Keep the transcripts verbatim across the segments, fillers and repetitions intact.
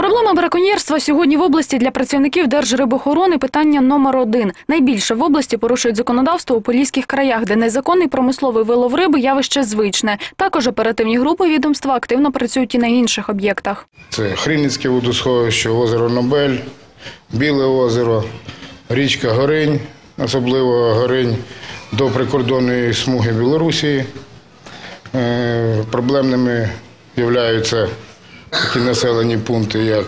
Проблема браконьєрства сьогодні в області для працівників Держрибоохорони – питання номер один. Найбільше в області порушують законодавство у поліських краях, де незаконний промисловий вилов риби – явище звичне. Також оперативні групи відомства активно працюють і на інших об'єктах. Це Хринницьке водосховище, озеро Нобель, Біле озеро, річка Горинь, особливо Горинь до прикордонної смуги Білорусі. Проблемними являються такі населені пункти, як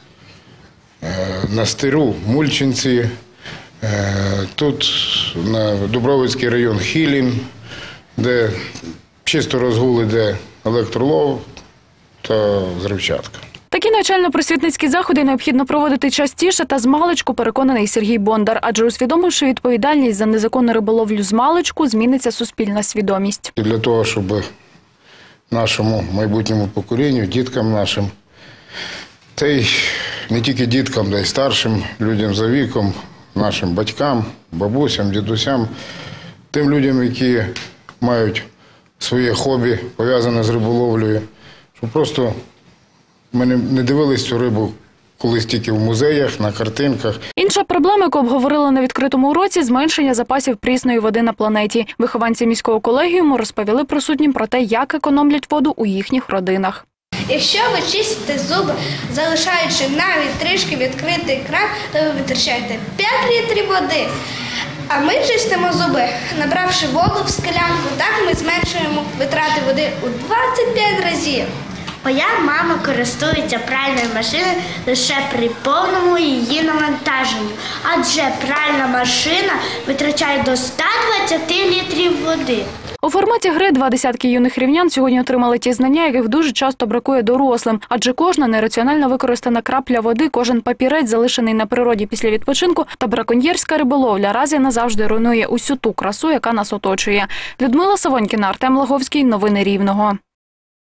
Настиру, Мульчинці, тут на Дубровицький район Хілін, де чисто розгул іде електролов та взривчатка. Такі навчально-просвітницькі заходи необхідно проводити частіше та змалечку, переконаний Сергій Бондар. Адже усвідомивши відповідальність за незаконну риболовлю змалечку, зміниться суспільна свідомість. Для того, щоб нашому майбутньому поколінню, діткам нашим, та й не тільки діткам, та й старшим людям за віком, нашим батькам, бабусям, дідусям, тим людям, які мають своє хобі, пов'язане з риболовлею, щоб просто ми не дивились цю рибу колись тільки в музеях, на картинках. Інша проблема, яку обговорили на відкритому уроці – зменшення запасів прісної води на планеті. Вихованці міського колегіуму розповіли присутнім про те, як економлять воду у їхніх родинах. Якщо ви чистите зуби, залишаючи навіть трішки відкритий кран, то ви витрачаєте п'ять літрів води. А ми чистимо зуби, набравши воду в склянку. Так ми зменшуємо витрати води у двадцять п'ять разів. Моя мама користується пральною машиною лише при повному її навантаженні, адже пральна машина витрачає до ста двадцяти літрів води. У форматі гри два десятки юних рівнян сьогодні отримали ті знання, яких дуже часто бракує дорослим. Адже кожна нераціонально використана крапля води, кожен папірець, залишений на природі після відпочинку, та браконьєрська риболовля раз і назавжди руйнує усю ту красу, яка нас оточує. Людмила Савонькіна, Артем Лаговський. Новини Рівного.